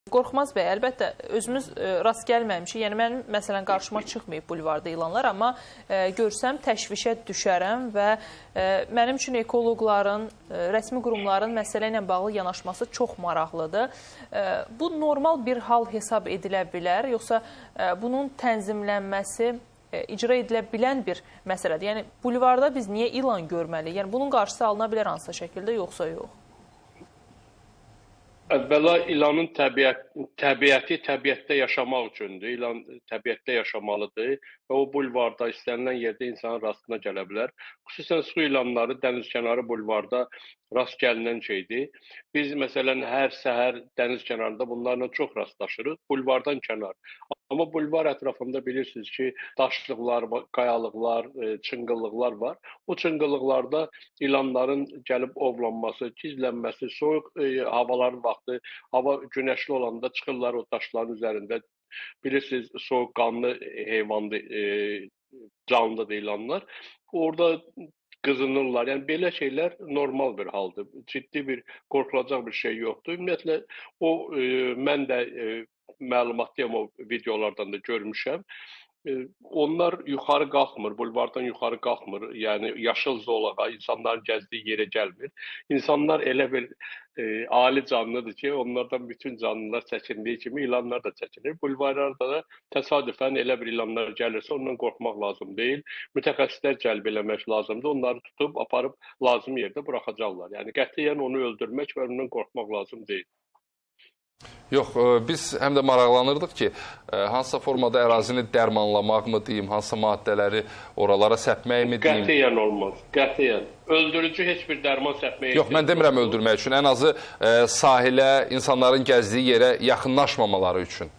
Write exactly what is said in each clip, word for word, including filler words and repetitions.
Qorxmaz bəy, əlbəttə özümüz e, rast gəlməmişik. Yəni mənim məsələn qarşıma çıxmayıb bulvarda ilanlar, amma e, görsəm təşvişə düşərəm və e, mənim üçün ekoloqların, e, rəsmi qurumların məsələ ilə bağlı yanaşması çox maraqlıdır. E, bu normal bir hal hesab edilə bilər, yoxsa e, bunun tənzimlənməsi e, icra edilə bilən bir məsələdir? Yəni bulvarda biz niyə ilan görməliyik? Yəni bunun qarşısı alına bilər hansısa şəkildə, yoxsa yox? Əvvəla ilanın təbiət, təbiəti təbiətdə yaşamaq üçündür. İlan təbiətdə yaşamalıdır və o bulvarda istənilən yerdə insanın rastına gələ bilər. Xüsusən su ilanları dənizkənarı bulvarda rast gəlinən şeydir. Biz məsələn hər səhər dəniz kənarında bunlarla çox rastlaşırıq, bulvardan kənar. Amma bulvar ətrafında bilirsiniz ki, daşlıqlar, qayalıqlar, çınqıllıqlar var. O çınqıllıqlarda ilanların gəlib ovlanması, gizlənməsi, soyuq e, havaların vaxtı, hava günəşli olanda çıxırlar o daşların üzərində. Bilirsiniz, soyuqqanlı heyvandır, e, canlıdır ilanlar. Orada qızınırlar. Yəni belə şeylər normal bir haldır. Ciddi bir qorxulacaq bir şey yoxdur. Ümumiyyətlə o e, mən də e, məlumatlıyam o videolardan da görmüşəm. E, onlar yuxarı qalxmır, bulvardan yuxarı qalxmır. Yəni yaşıl zolağa, insanların gəzdiyi yerə gəlmir. İnsanlar elə bir e, ali canlıdır ki, onlardan bütün canlılar çəkindiyi kimi ilanlar da çəkinir. Bulvarlarda da təsadüfən elə bir ilanlar gəlirsə ondan qorxmaq lazım deyil. Mütəxəssislər cəlb eləmək lazımdır. Onları tutub, aparıb lazım yerdə buraxacaqlar. Yəni qətiyyən onu öldürmək və ondan qorxmaq lazım deyil. Yox, biz həm də maraqlanırdıq ki, hansısa formada ərazini dərmanlamaq mı deyim, hansısa maddələri oralara səpmək mi deyim? Qətiyyən olmaz, qətiyyən. Öldürücü heç bir dərman səpməyə... Yox, mən demirəm öldürmək üçün, ən azı e, sahilə, insanların gəzdiyi yerə yaxınlaşmamaları üçün.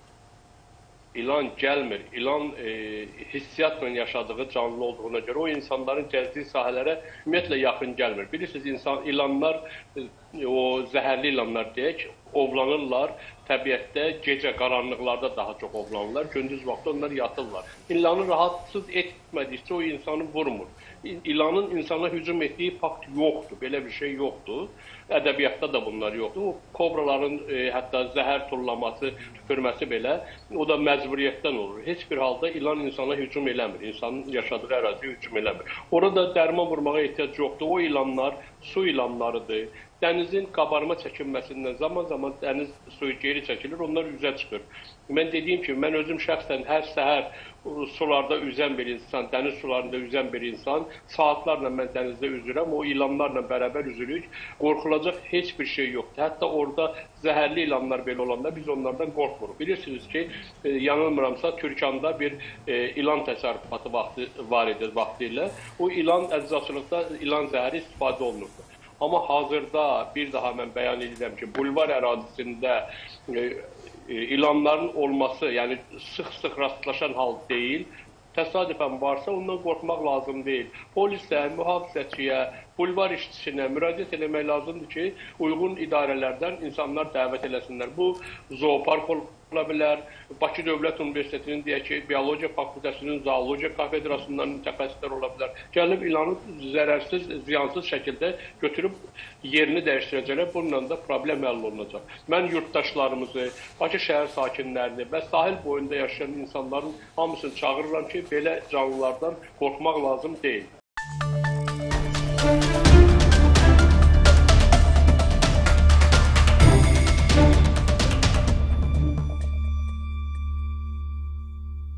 İlan gəlmir. İlan e, hissiyatla yaşadığı canlı olduğuna görə o insanların gəzdiyi sahələrə ümumiyyətlə yaxın gəlmir. Bilirsiniz, insan, ilanlar, e, o zəhərli ilanlar deyək, ovlanırlar. Təbiətdə gecə qaranlıqlarda daha çox ovlanırlar. Gündüz vaxtı onlar yatırlar. İlanı rahatsız etmədikcə o insanı vurmur. İlanın insana hücum etdiyi fakt yoxdur. Belə bir şey yoxdur. Ədəbiyyatda da bunlar yoxdur. O kobraların e, hətta zəhər turlaması, tüpürməsi belə, o da məcburiyyətdən olur. Heç bir halda ilan insana hücum eləmir. İnsanın yaşadığı əraziyə hücum eləmir. Orada dərman vurmağa ehtiyac yoxdur. O ilanlar su ilanlarıdır. Dənizin qabarma çəkinməsindən zaman-zaman dəniz suyu geri çəkilir, onlar üzə çıxır. Mən dediyim kimi, mən özüm şəxsən hər səhər sularda üzən bir insan, dəniz sularında üzən bir insan, saatlarla mən dənizdə üzürəm, o ilanlarla bərabər üzürük. Qorxulacaq heç bir şey yoxdur. Hətta orada zəhərli ilanlar belə olanda biz onlardan qorxmuruq. Bilirsiniz ki, e, yanılmıramsa, Türkanda bir e, ilan təsərrüfatı vaxtı var idi vaxtı ilə. O ilan əczaçılıqda ilan zəhəri istifadə olunurdu. Amma hazırda bir daha mən bəyan edirəm ki, bulvar ərazisində e, e, ilanların olması, yəni sıx-sıx rastlaşan hal deyil. Təsadüfən varsa ondan qorxmaq lazım deyil. Polisə, mühafizəçiyə, bulvar işçisinə müraciət eləmək lazımdır ki, uyğun idarələrdən insanlar dəvət eləsinlər. Bu zoopark ola bilər, Bakı Dövlət Universitetinin deyək ki, biologiya fakültəsinin zoologiya kafedrasından mütəxəssislər ola bilər. Gəlib ilanı zərərsiz, ziyansız şəkildə götürüb yerini dəyişdirəcəklər. Bununla da problem həll olunacaq. Mən yurttaşlarımızı, Bakı şəhər sakinlərini və sahil boyunda yaşayan insanların hamısını çağırıram ki, belə canlılardan qorxmaq lazım deyil.